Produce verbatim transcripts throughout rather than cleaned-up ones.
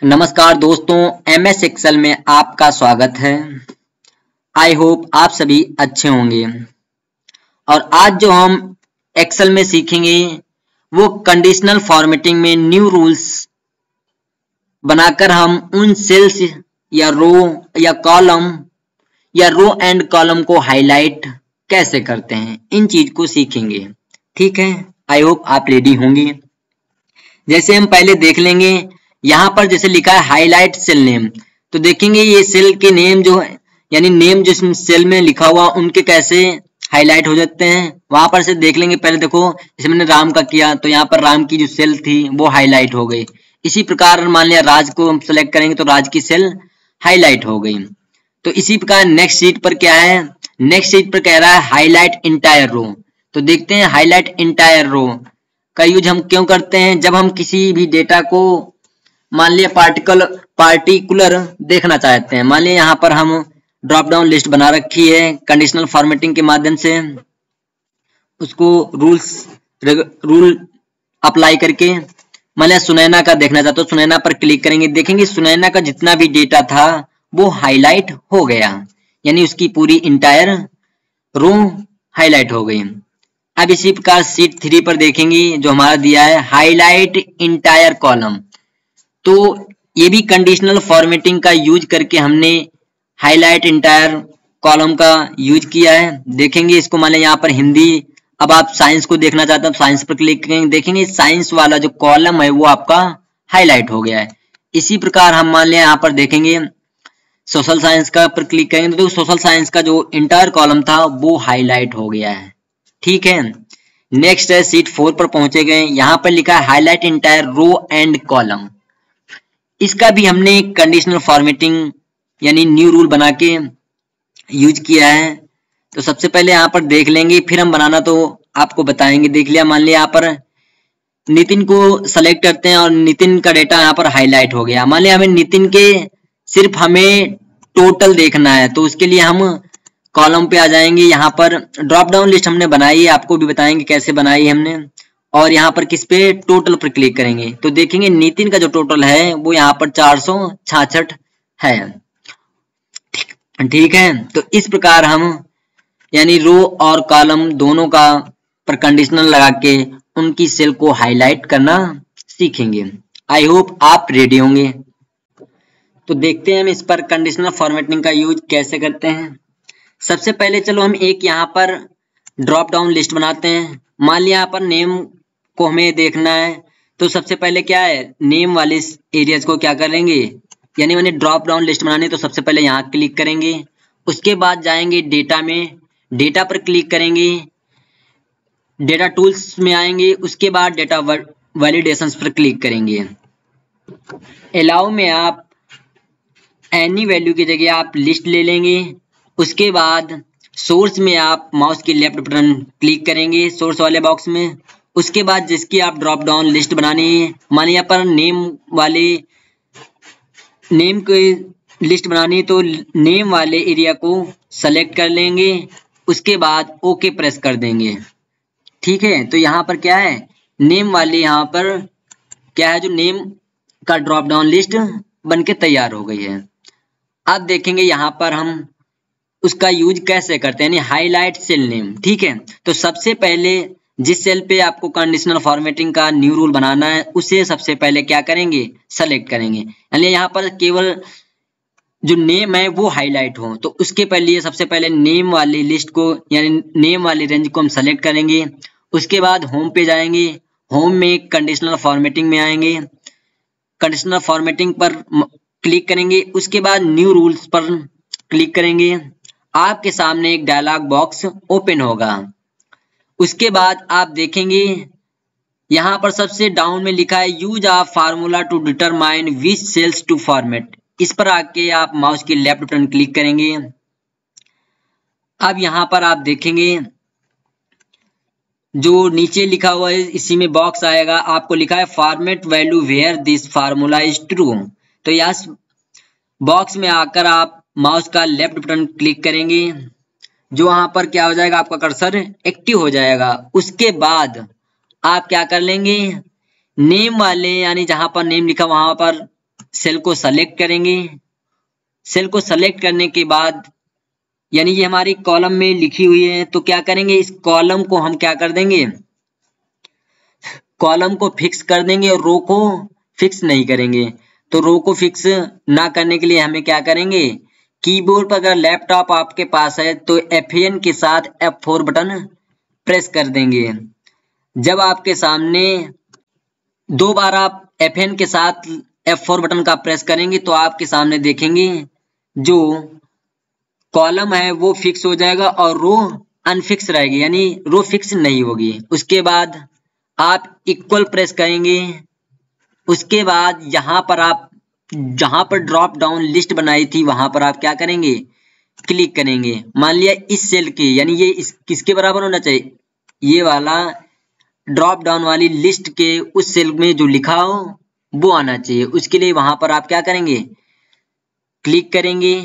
नमस्कार दोस्तों, M S Excel में आपका स्वागत है। आई होप आप सभी अच्छे होंगे। और आज जो हम एक्सेल में सीखेंगे वो कंडीशनल फॉर्मेटिंग में न्यू रूल्स बनाकर हम उन सेल्स या रो या कॉलम या रो एंड कॉलम को हाईलाइट कैसे करते हैं, इन चीज को सीखेंगे। ठीक है, आई होप आप रेडी होंगे। जैसे हम पहले देख लेंगे, यहाँ पर जैसे लिखा है हाईलाइट सेल नेम, तो देखेंगे ये सेल के नेम जो है यानी नेम जिस सेल में लिखा हुआ उनके कैसे हाईलाइट हो जाते हैं, वहां पर से देख लेंगे। पहले देखो, जैसे मैंने राम का किया तो यहाँ पर राम की जो सेल थी वो हाईलाइट हो गई। इसी प्रकार मान लिया राज को हम सेलेक्ट करेंगे तो राज की सेल हाईलाइट हो गई। तो इसी प्रकार नेक्स्ट शीट पर क्या है, नेक्स्ट शीट पर कह रहा है हाईलाइट इंटायर रो। तो देखते हैं हाईलाइट इंटायर रो का यूज हम क्यों करते हैं। जब हम किसी भी डेटा को मान लिया पार्टिकल पार्टिकुलर देखना चाहते हैं, मान लिया यहाँ पर हम ड्रॉप डाउन लिस्ट बना रखी है कंडीशनल फॉर्मेटिंग के माध्यम से, उसको रूल्स रूल अप्लाई करके मान लिया सुनैना का देखना चाहते हो, सुनैना पर क्लिक करेंगे। देखेंगे सुनैना का जितना भी डेटा था वो हाईलाइट हो गया, यानी उसकी पूरी इंटायर रो हाईलाइट हो गई। अब इसी प्रकार शीट थ्री पर देखेंगे जो हमारा दिया है हाईलाइट इंटायर कॉलम। तो ये भी कंडीशनल फॉर्मेटिंग का यूज करके हमने हाईलाइट इंटायर कॉलम का यूज किया है। देखेंगे इसको, मान लें यहाँ पर हिंदी, अब आप साइंस को देखना चाहते हैं साइंस पर क्लिक करेंगे। देखेंगे साइंस वाला जो कॉलम है वो आपका हाईलाइट हो गया है। इसी प्रकार हम मान लें यहाँ पर देखेंगे सोशल साइंस का पर क्लिक करेंगे तो सोशल साइंस का जो इंटायर कॉलम था वो हाईलाइट हो गया है। ठीक है, नेक्स्ट है शीट फोर पर पहुंचे गए। यहाँ पर लिखा है highlight entire row and column. इसका भी हमने कंडीशनल फॉर्मेटिंग यानी न्यू रूल बना के यूज किया है। तो सबसे पहले यहाँ पर देख लेंगे, फिर हम बनाना तो आपको बताएंगे। देख लिया, मान लिया यहाँ पर नितिन को सेलेक्ट करते हैं और नितिन का डेटा यहाँ पर हाईलाइट हो गया। मान लिया हमें नितिन के सिर्फ हमें टोटल देखना है, तो उसके लिए हम कॉलम पे आ जाएंगे। यहाँ पर ड्रॉप डाउन लिस्ट हमने बनाई है, आपको भी बताएंगे कैसे बनाई हमने। और यहाँ पर किस पे, टोटल पर क्लिक करेंगे तो देखेंगे नितिन का जो टोटल है वो यहाँ पर चार सौ छाछठ है। ठीक है, तो इस प्रकार हम यानी रो और कॉलम दोनों का पर कंडीशनल लगा के उनकी सेल को हाईलाइट करना सीखेंगे। आई होप आप रेडी होंगे। तो देखते हैं हम इस पर कंडीशनल फॉर्मेटिंग का यूज कैसे करते हैं। सबसे पहले चलो हम एक यहाँ पर ड्रॉप डाउन लिस्ट बनाते हैं। मान लिया यहाँ पर नेम को हमें देखना है, तो सबसे पहले क्या है, नेम वाले एरियाज को क्या करेंगे, यानी मैंने ड्रॉप डाउन लिस्ट बनानी है तो सबसे पहले यहाँ क्लिक करेंगे। उसके बाद जाएंगे डेटा में, डेटा पर क्लिक करेंगे, डेटा टूल्स में आएंगे। उसके बाद डेटा वैलिडेशंस पर क्लिक करेंगे। अलाउ में आप एनी वैल्यू की जगह आप लिस्ट ले लेंगे। उसके बाद सोर्स में आप माउस की लेफ्ट बटन क्लिक करेंगे सोर्स वाले बॉक्स में। उसके बाद जिसकी आप ड्रॉप डाउन लिस्ट बनानी है, मान यहाँ पर नेम वाले नेम की लिस्ट बनानी है तो नेम वाले एरिया को सेलेक्ट कर लेंगे। उसके बाद ओके प्रेस कर देंगे। ठीक है, तो यहाँ पर क्या है, नेम वाले यहाँ पर क्या है, जो नेम का ड्रॉप डाउन लिस्ट बनके तैयार हो गई है। अब देखेंगे यहाँ पर हम उसका यूज कैसे करते हैं, यानी हाईलाइट सेल नेम। ठीक है, तो सबसे पहले जिस सेल पे आपको कंडीशनल फॉर्मेटिंग का न्यू रूल बनाना है उसे सबसे पहले क्या करेंगे, सेलेक्ट करेंगे। यानी यहाँ पर केवल जो नेम है वो हाईलाइट हो, तो उसके पहले सबसे पहले नेम वाली लिस्ट को यानी नेम वाली रेंज को हम सेलेक्ट करेंगे। उसके बाद होम पे जाएंगे, होम में कंडीशनल फॉर्मेटिंग में आएंगे, कंडीशनल फॉर्मेटिंग पर क्लिक करेंगे। उसके बाद न्यू रूल्स पर क्लिक करेंगे। आपके सामने एक डायलॉग बॉक्स ओपन होगा। उसके बाद आप देखेंगे यहाँ पर सबसे डाउन में लिखा है use a formula to determine which cells to format. इस पर आके आप माउस की लेफ्ट बटन क्लिक करेंगे। अब यहाँ पर आप देखेंगे जो नीचे लिखा हुआ है इसी में बॉक्स आएगा, आपको लिखा है format value where this formula is true. तो यस बॉक्स में आकर आप माउस का लेफ्ट बटन क्लिक करेंगे, जो वहां पर क्या हो जाएगा, आपका कर्सर एक्टिव हो जाएगा। उसके बाद आप क्या कर लेंगे, नेम वाले यानी जहां पर नेम लिखा वहां पर सेल को सेलेक्ट करेंगे। सेल को सेलेक्ट करने के बाद यानी ये हमारी कॉलम में लिखी हुई है, तो क्या करेंगे, इस कॉलम को हम क्या कर देंगे, कॉलम को फिक्स कर देंगे और रो को फिक्स नहीं करेंगे। तो रो को फिक्स ना करने के लिए हमें क्या करेंगे, कीबोर्ड पर अगर लैपटॉप आपके पास है तो एफ एन के साथ एफ फोर बटन प्रेस कर देंगे। जब आपके सामने दो बार आप एफ एन के साथ एफ फोर बटन का प्रेस करेंगे तो आपके सामने देखेंगे जो कॉलम है वो फिक्स हो जाएगा और रो अनफिक्स रहेगी, यानी रो फिक्स नहीं होगी। उसके बाद आप इक्वल प्रेस करेंगे। उसके बाद यहाँ पर आप जहां पर ड्रॉप डाउन लिस्ट बनाई थी वहां पर आप क्या करेंगे, क्लिक करेंगे। मान लिया इस सेल के, यानी ये इस किसके बराबर होना चाहिए, ये वाला ड्रॉप डाउन वाली लिस्ट के उस सेल में जो लिखा हो वो आना चाहिए। उसके लिए वहां पर आप क्या करेंगे, क्लिक करेंगे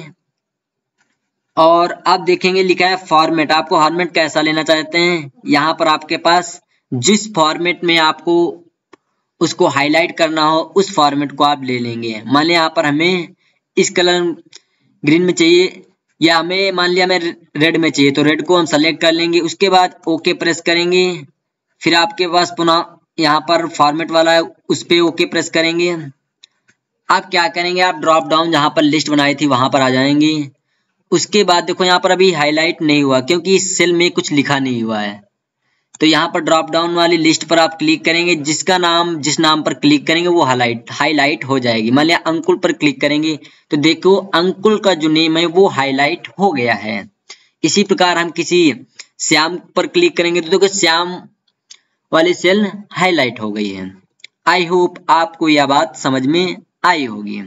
और आप देखेंगे लिखा है फॉर्मेट। आपको फॉर्मेट कैसा लेना चाहते हैं, यहाँ पर आपके पास जिस फॉर्मेट में आपको उसको हाईलाइट करना हो उस फॉर्मेट को आप ले लेंगे। मान लिया यहाँ पर हमें इस कलर ग्रीन में चाहिए या हमें मान लिया हमें रेड में चाहिए, तो रेड को हम सेलेक्ट कर लेंगे। उसके बाद ओके प्रेस करेंगे। फिर आपके पास पुनः यहाँ पर फॉर्मेट वाला है उस पर ओके प्रेस करेंगे। आप क्या करेंगे, आप ड्रॉप डाउन जहाँ पर लिस्ट बनाई थी वहां पर आ जाएंगे। उसके बाद देखो यहाँ पर अभी हाईलाइट नहीं हुआ क्योंकि इस सेल में कुछ लिखा नहीं हुआ है, तो यहाँ पर ड्रॉप डाउन वाली लिस्ट पर आप क्लिक करेंगे। जिसका नाम जिस नाम पर क्लिक करेंगे वो हाईलाइट हाईलाइट हो जाएगी। मान लिया अंकुल पर क्लिक करेंगे तो देखो अंकुल का जो नेम है वो हाईलाइट हो गया है। इसी प्रकार हम किसी श्याम पर क्लिक करेंगे तो देखो श्याम वाली सेल हाईलाइट हो गई है। आई होप आपको यह बात समझ में आई होगी।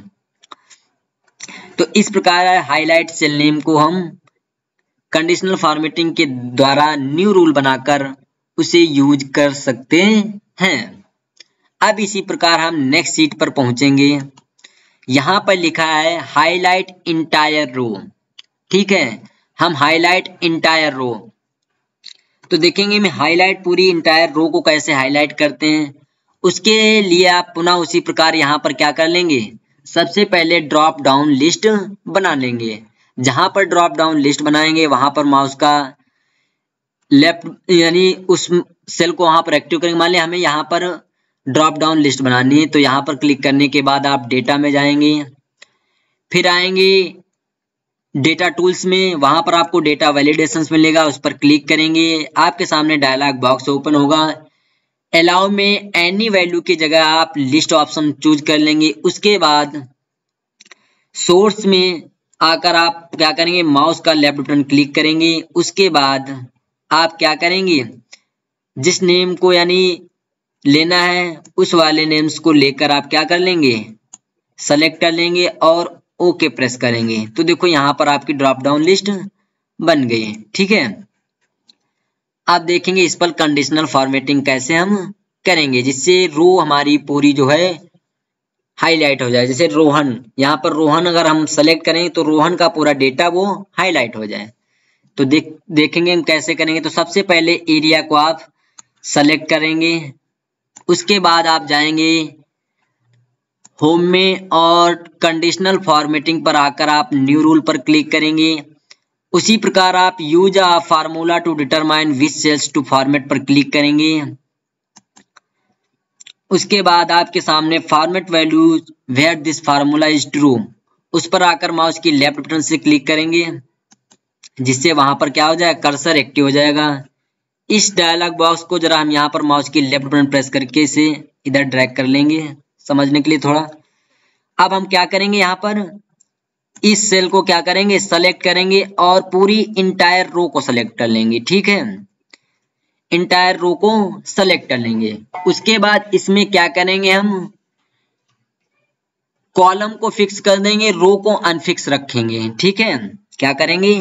तो इस प्रकार हाईलाइट सेल नेम को हम कंडीशनल फॉर्मेटिंग के द्वारा न्यू रूल बनाकर उसे यूज कर सकते हैं। अब इसी प्रकार हम नेक्स्ट शीट पर पहुंचेंगे। यहां पर लिखा है हाईलाइट इंटायर रो। ठीक है, हम हाईलाइट इंटायर रो, तो देखेंगे मैं हाईलाइट पूरी इंटायर रो को कैसे हाईलाइट करते हैं। उसके लिए आप पुनः उसी प्रकार यहां पर क्या कर लेंगे, सबसे पहले ड्रॉप डाउन लिस्ट बना लेंगे। जहां पर ड्रॉप डाउन लिस्ट बनाएंगे वहां पर माउस का लेफ्ट यानी उस सेल को वहां पर एक्टिव करेंगे। मान लिया हमें यहाँ पर ड्रॉप डाउन लिस्ट बनानी है तो यहाँ पर क्लिक करने के बाद आप डेटा में जाएंगे, फिर आएंगे डेटा टूल्स में, वहां पर आपको डेटा वैलिडेशन मिलेगा, उस पर क्लिक करेंगे। आपके सामने डायलॉग बॉक्स ओपन होगा। अलाउ में एनी वैल्यू की जगह आप लिस्ट ऑप्शन चूज कर लेंगे। उसके बाद सोर्स में आकर आप क्या करेंगे, माउस का लेफ्ट बटन क्लिक करेंगे। उसके बाद आप क्या करेंगे, जिस नेम को यानी लेना है उस वाले नेम्स को लेकर आप क्या कर लेंगे, सेलेक्ट कर लेंगे और ओके प्रेस करेंगे। तो देखो यहाँ पर आपकी ड्रॉप डाउन लिस्ट बन गई है। ठीक है, आप देखेंगे इस पर कंडीशनल फॉर्मेटिंग कैसे हम करेंगे जिससे रो हमारी पूरी जो है हाईलाइट हो जाए। जैसे रोहन, यहाँ पर रोहन अगर हम सेलेक्ट करें तो रोहन का पूरा डेटा वो हाईलाइट हो जाए। तो देख देखेंगे हम कैसे करेंगे। तो सबसे पहले एरिया को आप सेलेक्ट करेंगे। उसके बाद आप जाएंगे होम में और कंडीशनल फॉर्मेटिंग पर आकर आप न्यू रूल पर क्लिक करेंगे। उसी प्रकार आप use a formula to determine which cells to format पर क्लिक करेंगे। उसके बाद आपके सामने format value where this formula is true, उस पर आकर माउस की लेफ्ट बटन से क्लिक करेंगे जिससे वहां पर क्या हो जाए, कर्सर एक्टिव हो जाएगा। इस डायलॉग बॉक्स को जरा हम यहाँ पर माउस की लेफ्ट बटन प्रेस करके इसे इधर ड्रैग कर लेंगे समझने के लिए थोड़ा। अब हम क्या करेंगे, यहाँ पर इस सेल को क्या करेंगे, सेलेक्ट करेंगे और पूरी इंटायर रो को सेलेक्ट कर लेंगे। ठीक है, इंटायर रो को सेलेक्ट कर लेंगे। उसके बाद इसमें क्या करेंगे, हम कॉलम को फिक्स कर देंगे, रो को अनफिक्स रखेंगे। ठीक है, क्या करेंगे,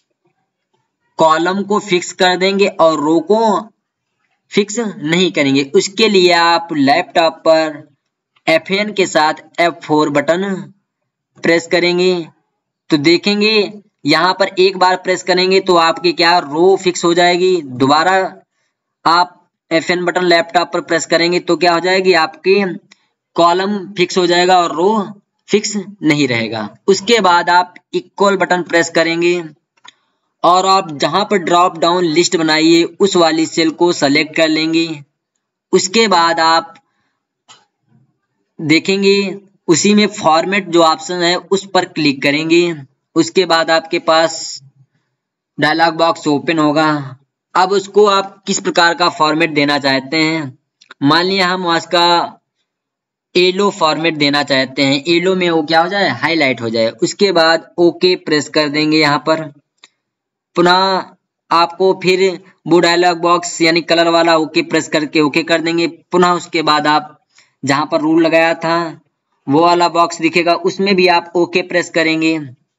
कॉलम को फिक्स कर देंगे और रो को फिक्स नहीं करेंगे। उसके लिए आप लैपटॉप पर एफ एन के साथ एफ फोर बटन प्रेस करेंगे तो देखेंगे यहाँ पर एक बार प्रेस करेंगे तो आपकी क्या रो फिक्स हो जाएगी। दोबारा आप एफ एन बटन लैपटॉप पर प्रेस करेंगे तो क्या हो जाएगी, आपकी कॉलम फिक्स हो जाएगा और रो फिक्स नहीं रहेगा। उसके बाद आप इक्वल बटन प्रेस करेंगे और आप जहां पर ड्रॉप डाउन लिस्ट बनाइए उस वाली सेल को सेलेक्ट कर लेंगे। उसके बाद आप देखेंगे उसी में फॉर्मेट जो ऑप्शन है उस पर क्लिक करेंगे। उसके बाद आपके पास डायलॉग बॉक्स ओपन होगा। अब उसको आप किस प्रकार का फॉर्मेट देना चाहते हैं, मान लिया हम उसका येलो फॉर्मेट देना चाहते हैं, येलो में वो क्या हो जाए, हाईलाइट हो जाए। उसके बाद ओके प्रेस कर देंगे। यहाँ पर पुनः आपको फिर वो डायलॉग बॉक्स यानी कलर वाला ओके प्रेस करके ओके कर देंगे। पुनः उसके बाद आप जहां पर रूल लगाया था वो वाला बॉक्स दिखेगा, उसमें भी आप ओके प्रेस करेंगे।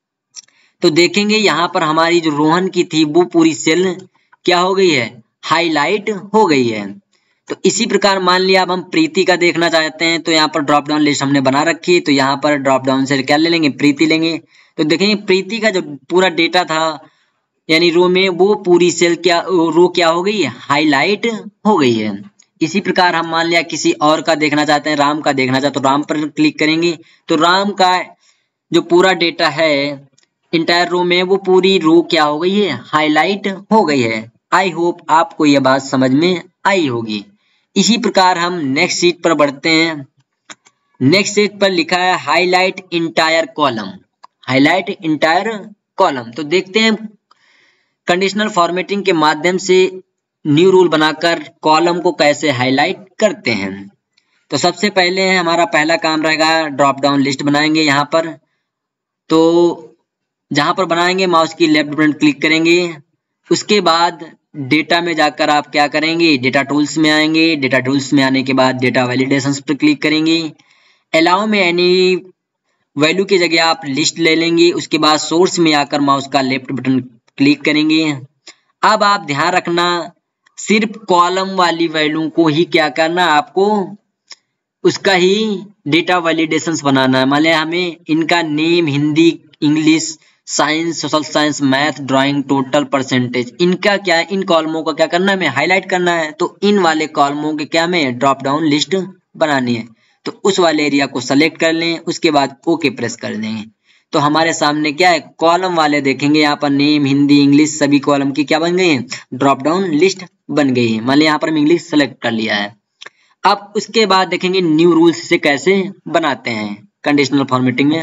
तो देखेंगे यहाँ पर हमारी जो रोहन की थी वो पूरी सेल क्या हो गई है, हाईलाइट हो गई है। तो इसी प्रकार मान लिया अब हम प्रीति का देखना चाहते हैं, तो यहाँ पर ड्रॉप डाउन लिस्ट हमने बना रखी है, तो यहाँ पर ड्रॉप डाउन से क्या ले लेंगे, प्रीति लेंगे। तो देखेंगे प्रीति का जो पूरा डेटा था यानी रो में, वो पूरी सेल क्या रो क्या हो गई है, हाईलाइट हो गई है। इसी प्रकार हम मान लिया किसी और का देखना चाहते हैं, राम का देखना चाहते हैं, तो राम पर क्लिक करेंगे। तो राम का जो पूरा डेटा है इंटायर रो में, वो पूरी रो क्या हो गई है, हाईलाइट हो गई है। आई होप आपको यह बात समझ में आई होगी। इसी प्रकार हम नेक्स्ट शीट पर बढ़ते हैं। नेक्स्ट शीट पर लिखा है highlight entire column, highlight entire column. तो देखते हैं कंडीशनल फॉर्मेटिंग के माध्यम से न्यू रूल बनाकर कॉलम को कैसे हाईलाइट करते हैं। तो सबसे पहले हमारा पहला काम रहेगा ड्रॉप डाउन लिस्ट बनाएंगे। यहाँ पर तो जहां पर बनाएंगे माउस की लेफ्ट बटन क्लिक करेंगे। उसके बाद डेटा में जाकर आप क्या करेंगे, डेटा टूल्स में आएंगे। डेटा टूल्स में आने के बाद डेटा वैलिडेशंस पर क्लिक करेंगे। अलाउ में एनी वैल्यू की जगह आप लिस्ट ले लेंगे। उसके बाद सोर्स में आकर माउस का लेफ्ट बटन क्लिक करेंगे। अब आप ध्यान रखना सिर्फ कॉलम वाली वैल्यू को ही क्या करना, आपको उसका ही डेटा वैलिडेशंस बनाना है। मान लिया हमें इनका name, Hindi, English, science, social science, math, drawing, total, percentage, इनका क्या, इन कॉलमों का क्या करना है, हमें हाईलाइट करना है। तो इन वाले कॉलमों के क्या में ड्रॉप डाउन लिस्ट बनानी है। तो उस वाले एरिया को सेलेक्ट कर लें। उसके बाद ओके प्रेस कर देंगे। तो हमारे सामने क्या है, कॉलम वाले देखेंगे यहाँ पर नेम, हिंदी, इंग्लिश सभी कॉलम की क्या बन गई है, ड्रॉप डाउन लिस्ट बन गई है। मान लिया यहाँ पर हम इंग्लिश सेलेक्ट कर लिया है। अब उसके बाद देखेंगे न्यू रूल्स से कैसे बनाते हैं कंडीशनल फॉर्मेटिंग में।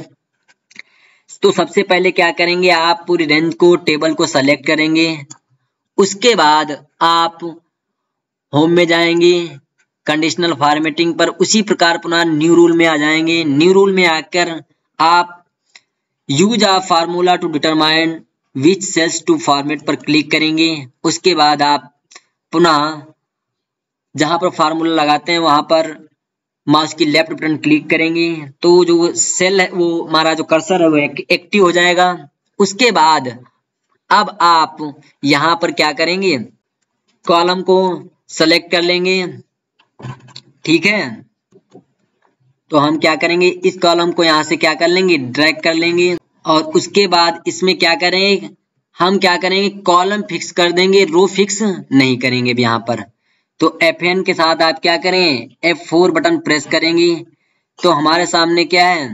तो सबसे पहले क्या करेंगे, आप पूरी रेंज को, टेबल को सेलेक्ट करेंगे। उसके बाद आप होम में जाएंगे, कंडीशनल फॉर्मेटिंग पर उसी प्रकार पुनः न्यू रूल में आ जाएंगे। न्यू रूल में आकर आप use a formula to determine which cells to format पर क्लिक करेंगे। उसके बाद आप पुनः जहां पर फार्मूला लगाते हैं वहां पर माउस की लेफ्ट बटन क्लिक करेंगे। तो जो सेल है वो हमारा जो कर्सर है वो एक्टिव हो जाएगा। उसके बाद अब आप यहां पर क्या करेंगे, कॉलम को सेलेक्ट कर लेंगे। ठीक है, तो हम क्या करेंगे, इस कॉलम को यहां से क्या कर लेंगे, ड्रैग कर लेंगे। और उसके बाद इसमें क्या करेंगे, हम क्या करेंगे, कॉलम फिक्स कर देंगे, रो फिक्स नहीं करेंगे यहाँ पर। तो एफ एन के साथ आप क्या करें, एफ फोर बटन प्रेस करेंगे। तो हमारे सामने क्या है,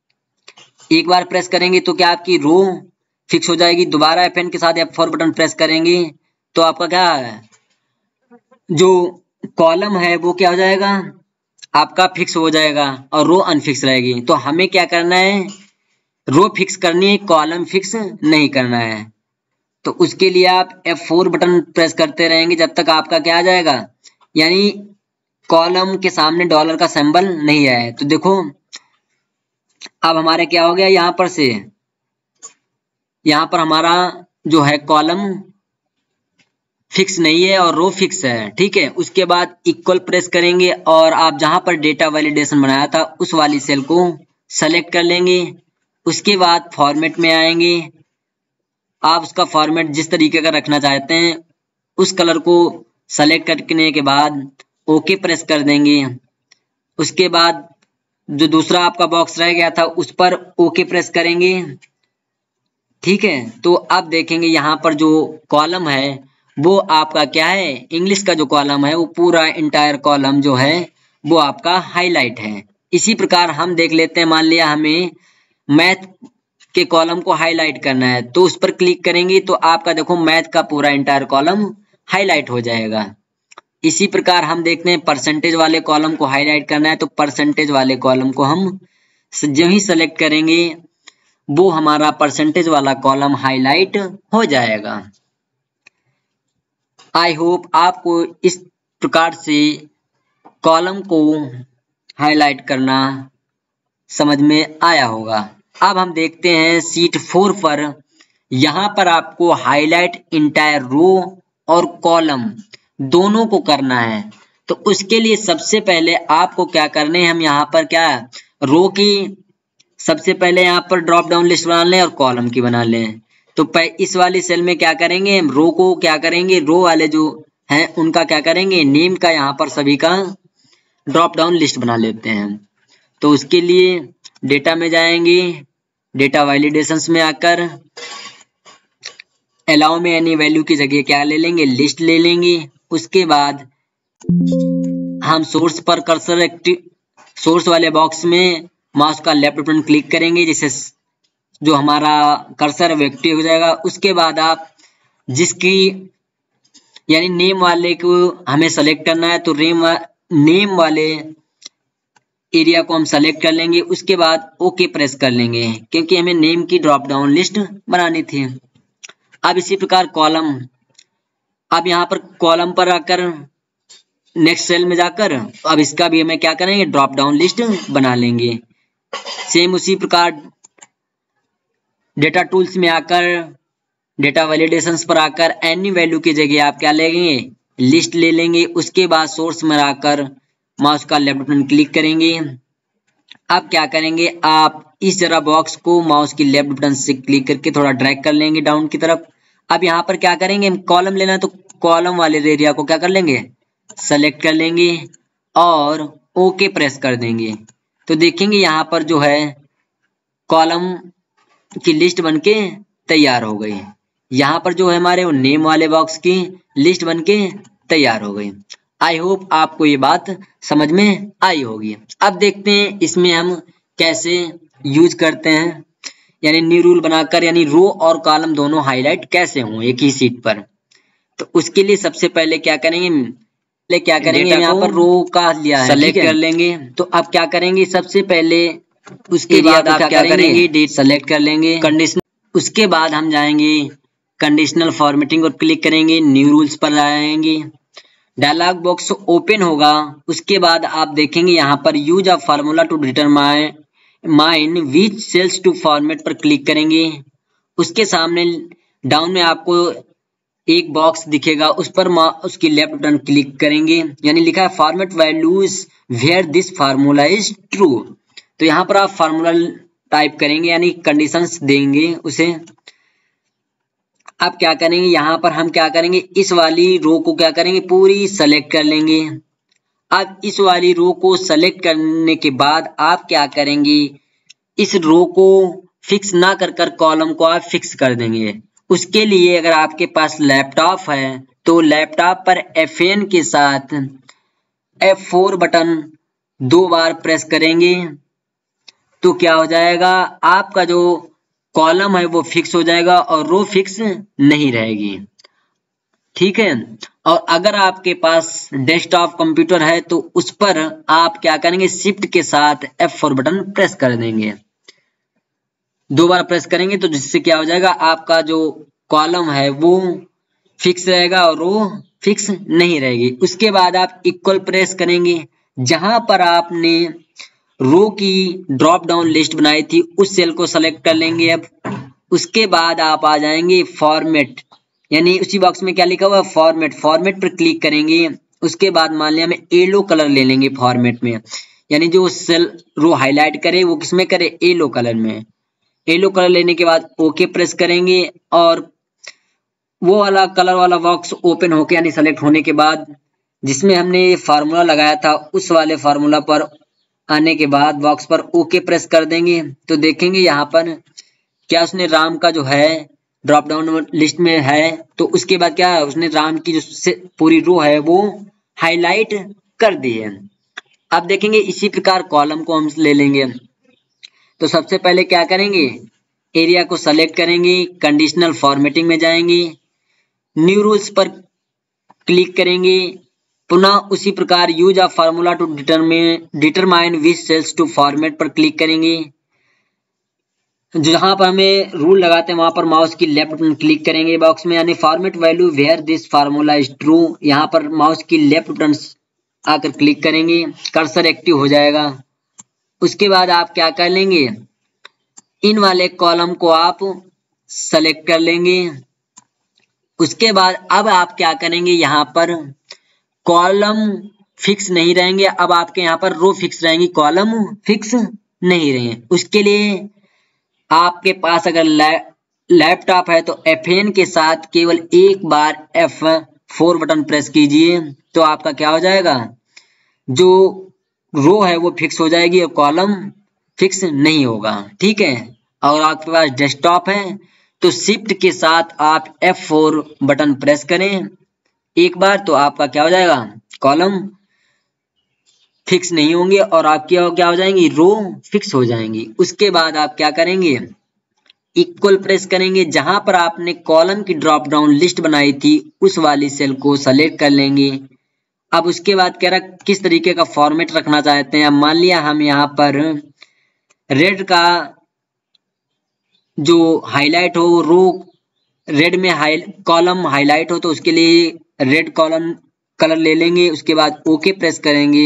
एक बार प्रेस करेंगे तो क्या आपकी रो फिक्स हो जाएगी। दोबारा एफ एन के साथ एफ फोर बटन प्रेस करेंगे तो आपका क्या है, जो कॉलम है वो क्या हो जाएगा, आपका फिक्स हो जाएगा और रो अनफिक्स रहेगी। तो हमें क्या करना है, रो फिक्स करनी है, कॉलम फिक्स नहीं करना है। तो उसके लिए आप एफ फोर बटन प्रेस करते रहेंगे जब तक आपका क्या आ जाएगा, यानी कॉलम के सामने डॉलर का सिंबल नहीं आया है। तो देखो अब हमारे क्या हो गया, यहां पर से यहां पर हमारा जो है कॉलम फिक्स नहीं है और रो फिक्स है। ठीक है, उसके बाद इक्वल प्रेस करेंगे और आप जहां पर डेटा वैलिडेशन बनाया था उस वाली सेल को सेलेक्ट कर लेंगे। उसके बाद फॉर्मेट में आएंगे, आप उसका फॉर्मेट जिस तरीके का रखना चाहते हैं उस कलर को सेलेक्ट करने के बाद ओके प्रेस कर देंगे। उसके बाद जो दूसरा आपका बॉक्स रह गया था उस पर ओके प्रेस करेंगे। ठीक है, तो अब देखेंगे यहाँ पर जो कॉलम है वो आपका क्या है, इंग्लिश का जो कॉलम है वो पूरा इंटायर कॉलम जो है वो आपका हाईलाइट है। इसी प्रकार हम देख लेते हैं, मान लिया हमें मैथ के कॉलम को हाईलाइट करना है, तो उस पर क्लिक करेंगे तो आपका देखो मैथ का पूरा इंटायर कॉलम हाईलाइट हो जाएगा। इसी प्रकार हम देखते हैं परसेंटेज वाले कॉलम को हाईलाइट करना है, तो परसेंटेज वाले कॉलम को हम जो ही सेलेक्ट करेंगे वो हमारा परसेंटेज वाला कॉलम हाईलाइट हो जाएगा। आई होप आपको इस प्रकार से कॉलम को हाईलाइट करना समझ में आया होगा। अब हम देखते हैं शीट फोर पर, यहां पर आपको हाईलाइट इंटायर रो और कॉलम दोनों को करना है। तो उसके लिए सबसे पहले आपको क्या करने हैं, हम यहाँ पर क्या रो की सबसे पहले यहाँ पर ड्रॉप डाउन लिस्ट बना लें और कॉलम की बना लें। तो इस वाली सेल में क्या करेंगे, रो को क्या करेंगे, रो वाले जो हैं उनका क्या करेंगे, नेम का यहाँ पर सभी का ड्रॉप डाउन लिस्ट बना लेते हैं। तो उसके लिए डेटा में जाएंगे, डेटा वैलिडेशंस में आकर अलाउ में एनी वैल्यू की जगह क्या ले लेंगे, लिस्ट ले लेंगे। उसके बाद हम सोर्स पर कर्सर एक्टिव सोर्स वाले बॉक्स में माउस का लेफ्ट बटन क्लिक करेंगे, जिससे जो हमारा कर्सर है वो एक्टिव हो जाएगा। उसके बाद आप जिसकी यानी नेम वाले को हमें सेलेक्ट करना है, तो नेम वा, नेम वाले एरिया को हम सेलेक्ट कर लेंगे। उसके बाद ओके प्रेस कर लेंगे, क्योंकि हमें नेम की ड्रॉप डाउन लिस्ट बनानी थी। अब इसी प्रकार कॉलम, अब यहाँ पर कॉलम पर आकर नेक्स्ट सेल में जाकर अब इसका भी हमें क्या करेंगे, ड्रॉप डाउन लिस्ट बना लेंगे। सेम उसी प्रकार डेटा टूल्स में आकर डेटा वैलिडेशंस पर आकर एनी वैल्यू की जगह आप क्या लेंगे, लिस्ट ले लेंगे। उसके बाद सोर्स में आकर माउस का लेफ्ट बटन क्लिक करेंगे। अब क्या करेंगे, आप इस जरा बॉक्स को माउस की लेफ्ट बटन से क्लिक करके थोड़ा ड्रैग कर लेंगे डाउन की तरफ। अब यहाँ पर क्या करेंगे, कॉलम लेना है तो कॉलम वाले एरिया को क्या कर लेंगे, सेलेक्ट कर लेंगे और ओके प्रेस कर देंगे। तो देखेंगे यहाँ पर जो है कॉलम की लिस्ट बनके तैयार हो गई। यहाँ पर जो है हमारे वो नेम वाले बॉक्स की लिस्ट बनके तैयार हो गई। आई होप आपको ये बात समझ में आई होगी। अब देखते हैं इसमें हम कैसे यूज करते हैं, यानी न्यू रूल बनाकर, यानी रो और कॉलम दोनों हाईलाइट कैसे हों एक ही सीट पर। तो उसके लिए सबसे पहले क्या करेंगे, पहले क्या करेंगे यहाँ पर रो का लिया है, सेलेक्ट कर लेंगे। तो अब क्या करेंगे, सबसे पहले उसके बाद आप क्या करेंगे, डेट सेलेक्ट कर लेंगे, कंडीशन। उसके बाद हम जाएंगे कंडीशनल फॉर्मेटिंग और क्लिक करेंगे, न्यू रूल्स पर आएंगे, डायलॉग बॉक्स ओपन होगा। उसके बाद आप देखेंगे यहाँ पर use a formula to determine mine which cells to format पर क्लिक करेंगे। उसके सामने डाउन में आपको एक बॉक्स दिखेगा, उस पर उसकी लेफ्ट बटन क्लिक करेंगे, यानी लिखा है format values where this formula is true. तो यहाँ पर आप फार्मूला टाइप करेंगे, यानी कंडीशंस देंगे उसे। अब क्या करेंगे, यहाँ पर हम क्या करेंगे, इस वाली रो को क्या करेंगे, पूरी सेलेक्ट कर लेंगे। अब इस वाली रो को सेलेक्ट करने के बाद आप क्या करेंगे, इस रो को फिक्स ना कर कर कॉलम को आप फिक्स कर देंगे। उसके लिए अगर आपके पास लैपटॉप है तो लैपटॉप पर एफ एन के साथ एफ फोर बटन दो बार प्रेस करेंगे तो क्या हो जाएगा, आपका जो कॉलम है वो फिक्स हो जाएगा और रो फिक्स नहीं रहेगी। ठीक है। और अगर आपके पास डेस्कटॉप कंप्यूटर है तो उस पर आप क्या करेंगे, शिफ्ट के साथ एफ फोर बटन प्रेस कर देंगे, दो बार प्रेस करेंगे तो जिससे क्या हो जाएगा, आपका जो कॉलम है वो फिक्स रहेगा और रो फिक्स नहीं रहेगी। उसके बाद आप इक्वल प्रेस करेंगे, जहां पर आपने रो की ड्रॉप डाउन लिस्ट बनाई थी उस सेल को सेलेक्ट कर लेंगे। अब उसके बाद आप आ जाएंगे फॉर्मेट, यानी उसी बॉक्स में क्या लिखा हुआ है, फॉर्मेट। फॉर्मेट पर क्लिक करेंगे। उसके बाद मान लिया हमें येलो कलर ले लेंगे फॉर्मेट में, यानी जो सेल रो हाईलाइट करे वो किसमें करे, येलो कलर में। येलो कलर लेने के बाद ओके प्रेस करेंगे और वो वाला कलर वाला बॉक्स ओपन होके यानी सेलेक्ट होने के बाद जिसमें हमने फार्मूला लगाया था उस वाले फार्मूला पर आने के बाद बॉक्स पर ओके प्रेस कर देंगे। तो देखेंगे यहाँ पर क्या उसने राम का जो है ड्रॉप डाउन लिस्ट में है, तो उसके बाद क्या उसने राम की जो पूरी रो है वो हाईलाइट कर दी है। अब देखेंगे इसी प्रकार कॉलम को हम ले लेंगे। तो सबसे पहले क्या करेंगे, एरिया को सेलेक्ट करेंगे, कंडीशनल फॉर्मेटिंग में जाएंगे, न्यू रूल्स पर क्लिक करेंगे, पुनः उसी प्रकार use a formula to determine determine which cells to format पर क्लिक करेंगे। जहां पर हमें रूल लगाते हैं वहां पर माउस की लेफ्ट बटन क्लिक करेंगे बॉक्स में, यानी format value where this formula is true, यहाँ पर माउस की लेफ्ट बटन आकर क्लिक करेंगे, कर्सर एक्टिव हो जाएगा। उसके बाद आप क्या कर लेंगे, इन वाले कॉलम को आप सेलेक्ट कर लेंगे। उसके बाद अब आप क्या करेंगे, यहाँ पर कॉलम फिक्स नहीं रहेंगे, अब आपके यहाँ पर रो फिक्स रहेंगी, कॉलम फिक्स नहीं रहेंगे। उसके लिए आपके पास अगर लैपटॉप है तो एफ एन के साथ केवल एक बार एफ फोर बटन प्रेस कीजिए, तो आपका क्या हो जाएगा, जो रो है वो फिक्स हो जाएगी और कॉलम फिक्स नहीं होगा। ठीक है, और आपके पास डेस्कटॉप है तो शिफ्ट के साथ आप एफ फोर बटन प्रेस करें एक बार, तो आपका क्या हो जाएगा, कॉलम फिक्स नहीं होंगे और आपकी क्या हो जाएंगी, रो फिक्स हो जाएंगी। उसके बाद आप क्या करेंगे, इक्वल प्रेस करेंगे, जहां पर आपने कॉलम की ड्रॉप डाउन लिस्ट बनाई थी उस वाली सेल को सेलेक्ट कर लेंगे। अब उसके बाद कह रहा किस तरीके का फॉर्मेट रखना चाहते हैं। अब मान लिया हम यहाँ पर रेड का जो हाईलाइट हो, रो रेड में हाई कॉलम हाईलाइट हो, तो उसके लिए रेड कॉलम कलर ले लेंगे। उसके बाद ओके प्रेस करेंगे,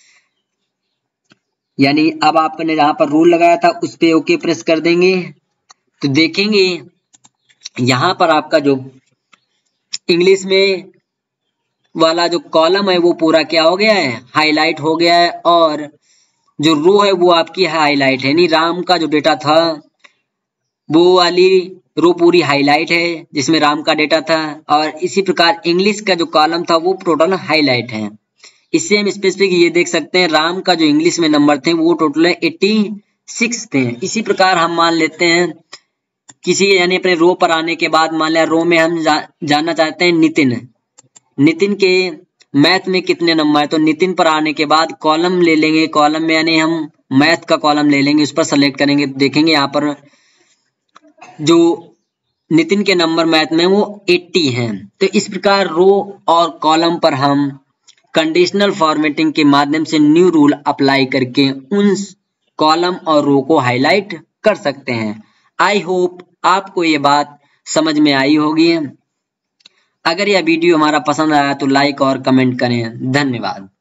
यानी अब आपने जहां पर रूल लगाया था उस पे ओके प्रेस कर देंगे। तो देखेंगे यहां पर आपका जो इंग्लिश में वाला जो कॉलम है वो पूरा क्या हो गया है, हाईलाइट हो गया है, और जो रो है वो आपकी हाईलाइट है, यानी राम का जो डेटा था वो वाली रो पूरी हाईलाइट है जिसमें राम का डेटा था, और इसी प्रकार इंग्लिश का जो कॉलम था वो टोटल हाईलाइट है। इससे हम स्पेसिफिक ये देख सकते हैं राम का जो इंग्लिश में नंबर थे वो टोटल छियासी थे। इसी प्रकार हम मान लेते हैं किसी यानी अपने रो पर आने के बाद मान लिया रो में हम जा, जानना चाहते हैं नितिन नितिन के मैथ में कितने नंबर है, तो नितिन पर आने के बाद कॉलम ले लेंगे, कॉलम में यानी हम मैथ का कॉलम ले लेंगे, उस पर सेलेक्ट करेंगे। देखेंगे यहाँ पर जो नितिन के नंबर मैथ में वो अस्सी हैं। तो इस प्रकार रो और कॉलम पर हम कंडीशनल फॉर्मेटिंग के माध्यम से न्यू रूल अप्लाई करके उन कॉलम और रो को हाईलाइट कर सकते हैं। आई होप आपको ये बात समझ में आई होगी। अगर यह वीडियो हमारा पसंद आया तो लाइक और कमेंट करें। धन्यवाद।